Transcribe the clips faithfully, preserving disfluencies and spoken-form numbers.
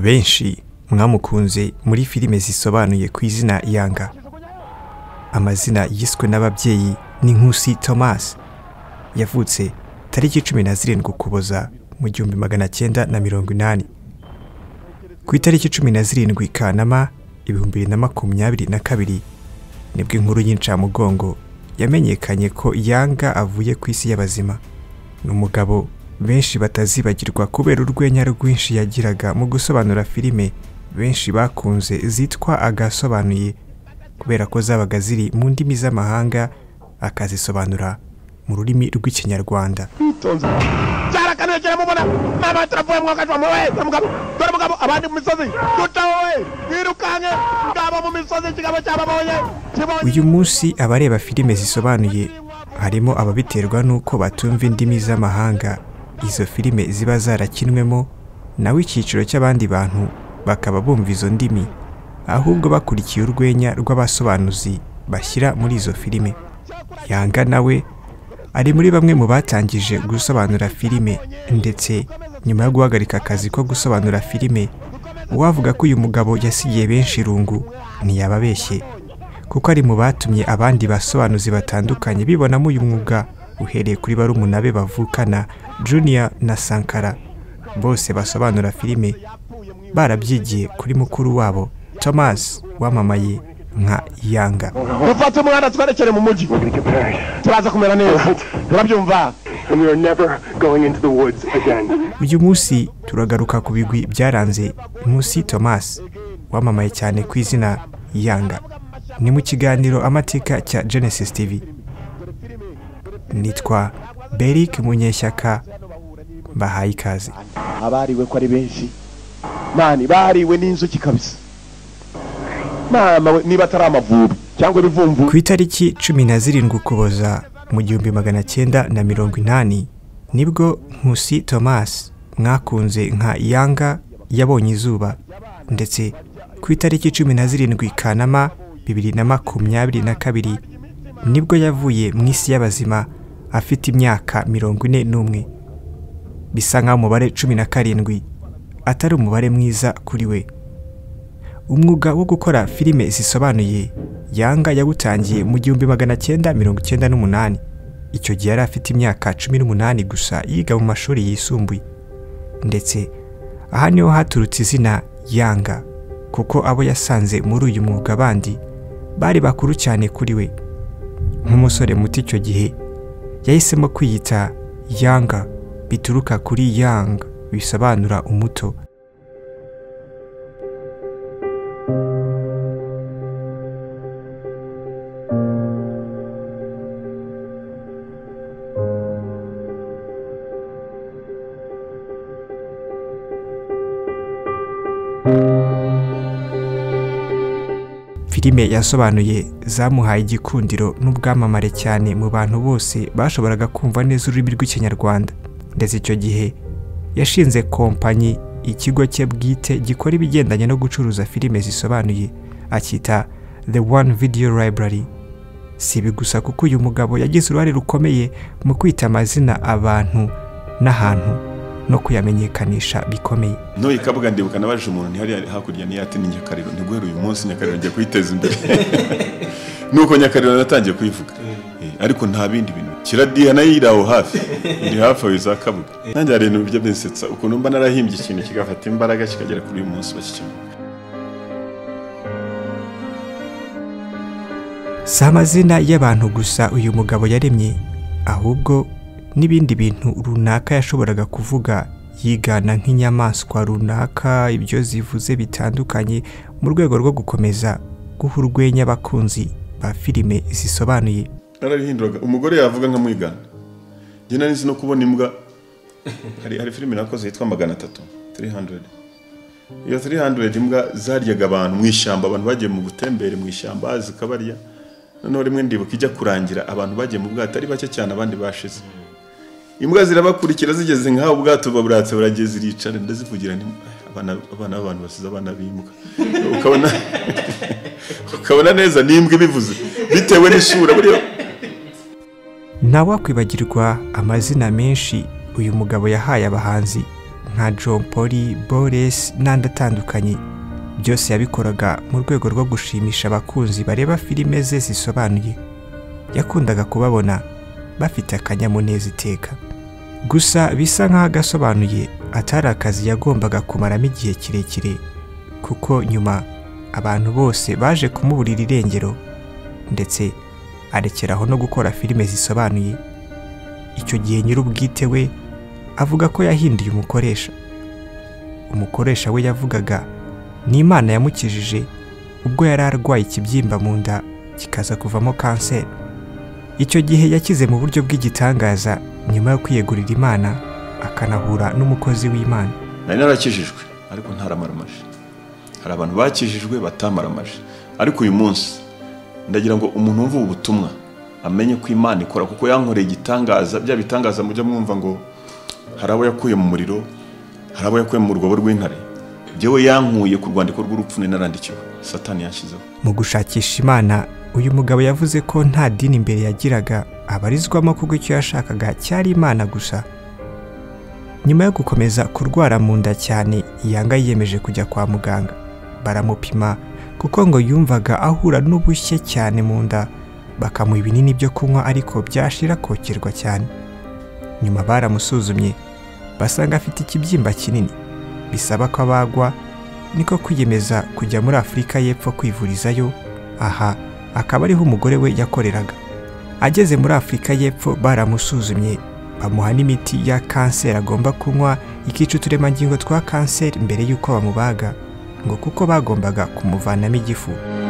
benshi mwamukunze muri filime zisobanuye ku izina Yanga. Amazina yiswe n'ababyeyi ni Nkusi Thomas. Yavutse tariki cumi na zirindwi Ukuboza mu gihumbi magana cyenda na mirongo inani. Ku itariki cumi na zirindwi Kanama ibihumbi bibiri na makumyabiri na kabiri nibwo inkuru y'incamugongo yamenyekanye ko Yanga avuye ku isi y'abazima. N'umugabo benshi batazibagirwa kubera urwenya rwinshi yagiraga mu gusobanura filime benshi bakunze zitwa Agasobanuye, kubera ko zabaga ziri mu ndimi z'amahanga akazisobanura mu rurimi rw'Ikinyarwanda. Uyu munsi abareba filime zisobanuye harimo ababiterwa nuko batumva indimi z'amahanga izo filime ziba zarakinwemo, nawe icyiciro cy'abandi bantu bakaba bumva izo ndimi ahubwo bakurikiye urwenya rw'abasobanuzi bashyira muri izo filime. Yanga nawe ari muri bamwe mu batangije gusobanura filime, ndetse nyuma yo guhagarika akazi ko gusobanura filime uwavuga ko uyu mugabo yasigiye benshi irungu ntiyababeshye, kuko ari mu batumye abandi basobanuzi batandukanye bibonamo uyu mwuga, uhereye kuri barumuna be bavukana Junior na Sankara, bose basobanura filime barabyigiye kuri mukuru wabo Thomas wamamaye nka Yanga. Ufate umwana twerekere mu mujyi turaza kumera neza, turabyumva. We are never going into the woods again. Uyu munsi turagaruka ku bigwi byaranze Nkusi Thomas wamamaye cyane ku izina Yanga. Ni mu kiganiro amateka cya Genesis T V. Nitwa Beric Munyeshyaka, bahaye ikaze. Abariwe ko ari benshi mani, bariwe n'inzuki kabisa mama, niba atari amavubi cyangwa ibivumvu. Ku itariki cumi na zirindwi Ukuboza mu gihumbi magana cyenda na mirongo inani nibwo Nkusi Thomas mwakunze nka Yanga yabonye izuba, ndetse ku itariki cumi na zirindwi Kanama bibiri na makumyabiri na kabiri nibwo yavuye mu isi y'abazima afite imyaka mirongo ine n'umwe. Bisa nkaho umubare cumi na karindwi atari umubare mwiza kuri we. Umwuga wo gukora filime zisobanuye Yanga yawutangiye mu gihumbi magana cyenda mirongo icyenda n'umunani. Icyo gihe yari afite imyaka cumi n'umunani gusa, yiga mu mashuri yisumbuye. Ndetse aha niho haturutse izina Yanga, kuko abo yasanze muri uyu mwuga bandi bari bakuru cyane kuri we. Nk'umusore muto icyo gihe yahisemo kwiyita Yanga, bituruka kuri Young bisobanura umuto. Filime yasobanuye zamuhaye igikundiro n'ubwamamare cyane mu bantu bose bashoboraga kumva neza ururimi rw'Ikinyarwanda. Ndetse icyo gihe yashinze kompanyi, ikigo cye bwite gikora ibigendanye no gucuruza filime zisobanuye, akita The One Video Library. Si ibi gusa, kuko uyu mugabo yagize uruhare rukomeye mu kwita amazina abantu n'ahantu no kuyamenyekanisha bikomeye. No ikabuga ndibuka nabaje umuntu ntihari hakurya ni yati n'Inyakariro, ndiguhera uyu munsi Nyakariro ngiye kwiteza imbere. Nuko Nyakariro natangiye kuyivuga, ariko nta bindi bintu kiradiha nayiraho hafi ndi hafi wiza kabuga. Nanjye ari ibintu byo binsetsa ukuntu mba narahimbye ikintu kigafata imbaraga kikagera kuri uyu munsi bakicyo. Si amazina y'abantu gusa uyu mugabo yaremye, ahubwo n'ibindi bintu runaka yashoboraga kuvuga, yigana nk'inyamaswa runaka ibyo zivuze bitandukanye, mu rwego rwo gukomeza guha urwenya abakunzi ba filime zisobanuye. Narabihinduraga, umugore yavuga nka mwigana. Njye nari nzi no kubona imbwa. Hari hari filime nakoze yitwa magana atatu three hundred. Iyo three hundred imbwa zaryaga abantu mu ishyamba, abantu bagiye mu butembere mu ishyamba zikabarya. Noneho rimwe ndibuka ijya kurangira abantu bagiye mu bwato ari bake cyane, abandi bashize. Imbwa zirabakurikira zigeze nkaho ubwato baburatse burageze ziricara, ndazivugira ni abana abana abantu basize abana bimuka. Ukabona ukabona neza nimbwe bivuze bitewe n'isura buriyo. Ntawakwibagirwa amazina menshi uyu mugabo yahaye abahanzi nka John Polly, Boris n'andi atandukanye, byose yabikoraga mu rwego rwo gushimisha abakunzi bareba filime ze zisobanuye. Yakundaga kubabona bafite akanyamuneza iteka. Gusa bisa nk'aho agasobanuye atari akazi yagombaga kumaramo igihe kirekire, kuko nyuma abantu bose baje kumuburira irengero ndetse arekeraho no gukora filime zisobanuye. Icyo gihe nyir'ubwite we avuga ko yahinduye umukoresha. Umukoresha we yavugaga ni Imana yamukijije ubwo yari arwaye ikibyimba mu nda kikaza kuvamo kanseri. Icyo gihe yakize mu buryo bw'igitangaza nyuma yo kwiyegurira Imana akanahura n'umukozi w'Imana. Nari narakijijwe ariko ntaramaramaje. Hari abantu bakijijwe batamaramaje. Ariko uyu munsi ndagira ngo umuntu wumva ubutumwa amenye ko Imana ikora, kuko yankoreye igitangaza. Bya bitangaza mujya mwumva ngo hari abo yakuye mu muriro, hari abo yakuye mu rwobo rw'intare. Byewe yankuye ku rwandiko rw'urupfu narandikiwe Satani yashyizeho. Mu gushakisha Imana, uyu mugabo yavuze ko nta dini imbere yagiraga abarizwamo, kuko icyo yashakaga cyari Imana gusa. Nyuma yo gukomeza kurwara mu nda cyane, Yanga yiyemeje kujya kwa muganga. Baramupima kuko ngo yumvaga ahura n'ubushye cyane mu nda, bakamuha ibinini byo kunywa ariko byashira kokerwa cyane. Nyuma baramusuzumye basanga afite ikibyimba kinini bisaba ko abagwa, niko kwiyemeza kujya muri Afurika y'Epfo kwivurizayo. Aha akaba ariho umugore we yakoreraga. Ageze muri Afurika y'Epfo baramusuzumye, bamuha n'imiti ya kanseri agomba kunywa ikica uturemangingo twa kanseri mbere y'uko bamubaga, ngo kuko bagombaga kumuvanamo igifu.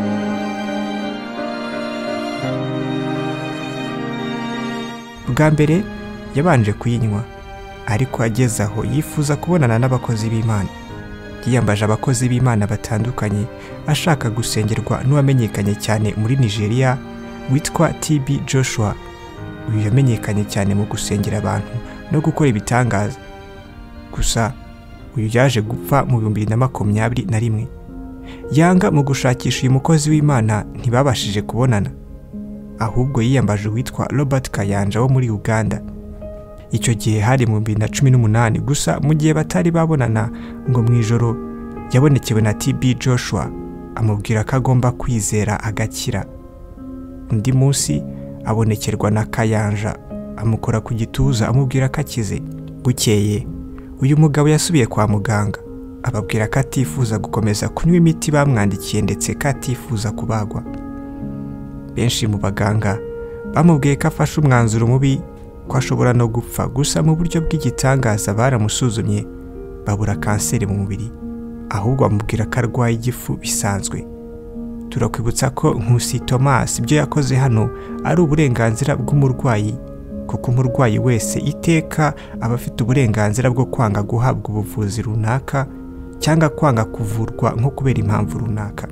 Bwa mbere yabanje kuyinywa, ariko ageze aho yifuza kubonana n'abakozi b'Imana. Yiyambaje abakozi b'Imana batandukanye ashaka gusengerwa n'uwamenyekanye cyane muri Nigeria witwa T B Joshua. Uyu yamenyekanye cyane mu gusengera abantu no gukora ibitangaza. Gusa uyu yaje gupfa mu bihumbi bibiri na makumyabiri na rimwe. Yanga mu gushakisha uyu mukozi w'Imana ntibabashije kubonana, ahubwo yiyambaje witwa Robert Kayanja wo muri Uganda. Icyo gihe hari mu bibiri na cumi n'umunani, gusa mu gihe batari babonana ngo mu ijoro yabonekewe na T B Joshua amubwira ko agomba kwizera agakira. Undi munsi abonekerwa na Kayanja amukora ku gituza amubwira ko akize. Bukeye uyu mugabo yasubiye kwa muganga ababwira ko atifuza gukomeza kunywa imiti bamwandikiye ndetse ko atifuza kubagwa. Benshi mu baganga bamubwiye ko afashe umwanzuro mubi, ko ashobora no gupfa. Gusa mu buryo bw'igitangaza baramusuzumye babura kanseri mu mubiri, ahubwo bamubwira ko arwaye igifu bisanzwe. Turakwibutsa ko Nkusi Thomas ibyo yakoze hano ari uburenganzira bw'umurwayi, kuko umurwayi wese iteka aba afite uburenganzira bwo kwanga guhabwa ubuvuzi runaka cyangwa kwanga kuvurwa nko kubera impamvu runaka.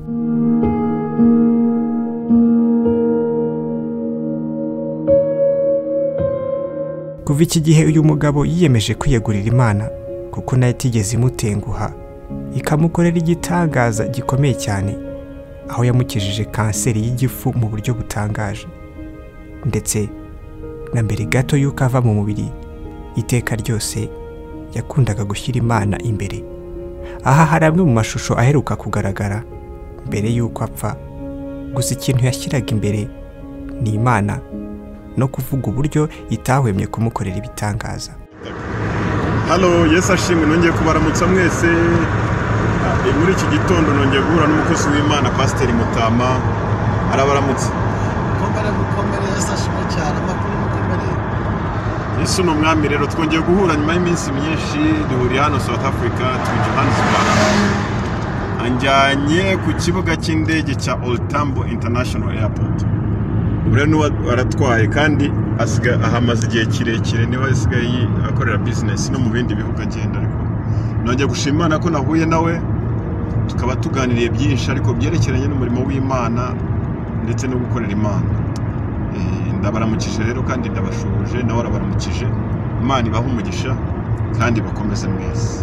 Kuva iki gihe uyu mugabo yiyemeje kwiyegurira Imana, kuko nayo itigeze imutenguha, ikamukorera igitangaza gikomeye cyane, aho yamukijije kanseri y'igifu mu buryo butangaje. Ndetse na mbere gato y'uko ava mu mubiri, iteka ryose yakundaga gushyira Imana imbere. Aha hari amwe mu mashusho aheruka kugaragara mbere y'uko apfa. Gusa ikintu yashyiraga imbere ni Imana no kuvuga uburyo itahwemye kumukorera ibitangaza. Halo, Yesu ashimwe. Nongeye kubaramutsa mwese. Muri iki gitondo nongeye guhura n'umukozi w'Imana Pasiteri Mutama. Arabaramutse. Komere mukomere, Yesu ashimwe cyane. Amakuru mukomere. Yesu ni umwami. Rero twongeye guhura nyuma y'iminsi myinshi. Duhuriye hano South Africa, turi Johannesburg. Anjyanye ku kibuga cy'indege cya Old Tambo International Airport. Ureno aratwaye kandi asiga ahamaze igihe kirekire, niwe asigaye akorera business no mu bindi bihugu agenda. Ariko nongeye gushima Imana ko nahuye nawe, tukaba tuganiriye byinshi ariko byerekeranye n'umurimo w'Imana ndetse no gukorera Imana. Eh, ndabaramukije rero kandi ndabashuje, nawe arabaramukije. Imana ibaha umugisha kandi bakomeze mwese.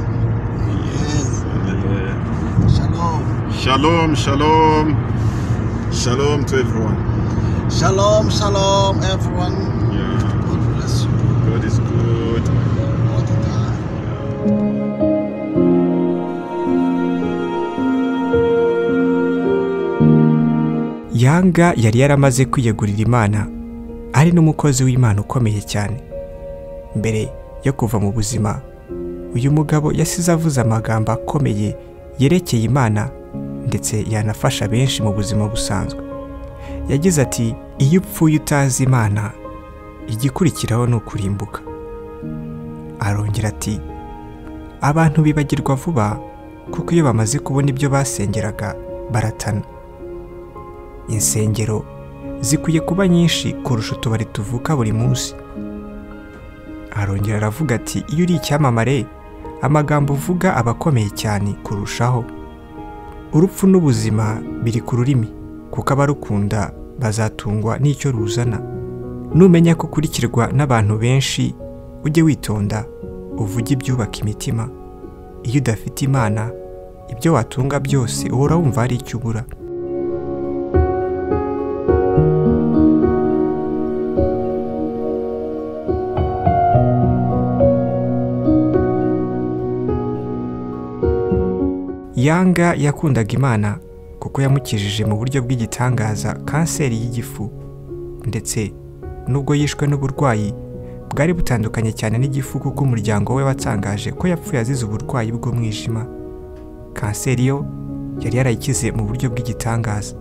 Shalom. Shalom, shalom. Shalom to everyone. Shalom, shalom, everyone. Yeah. God bless you. God is good. All the time. Yeah. Yanga yari yaramaze kwiyegurira Imana, ari n'umukozi w'Imana ukomeye cyane. Mbere yo kuva mu buzima, uyu mugabo yasize avuze amagambo akomeye yerekeye Imana ndetse yanafasha benshi mu buzima busanzwe. Yagize ati, iyo upfuye utazi Imana, igikurikiraho ni ukurimbuka. Arongera ati, abantu bibagirwa vuba kuko iyo bamaze kubona ibyo basengeraga baratana. Insengero zikwiye kuba nyinshi kurusha utubari tuvuka buri munsi. Arongera aravuga ati, iyo uri icyamamare, amagambo uvuga aba akomeye cyane kurushaho. Urupfu n'ubuzima biri ku rurimi, kuko abarukunda bazatungwa n'icyo ruzana. Numenya ko ukurikirwa n'abantu benshi, ujye witonda uvuge ibyubaka imitima. Iyo udafite Imana, ibyo watunga byose uhora wumva ari icyo ubura. Yanga yakundaga Imana kuko yamukijije mu buryo bw'igitangaza kanseri y'igifu, ndetse nubwo yishwe n'uburwayi bwari butandukanye cyane n'igifu, kuko umuryango we watangaje ko yapfuye azize uburwayi bw'umwijima. Kanseri yo yari yarayikize mu buryo bw'igitangaza.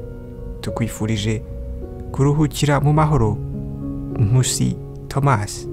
Tukwifurije kuruhukira mu mahoro, Nkusi Thomas.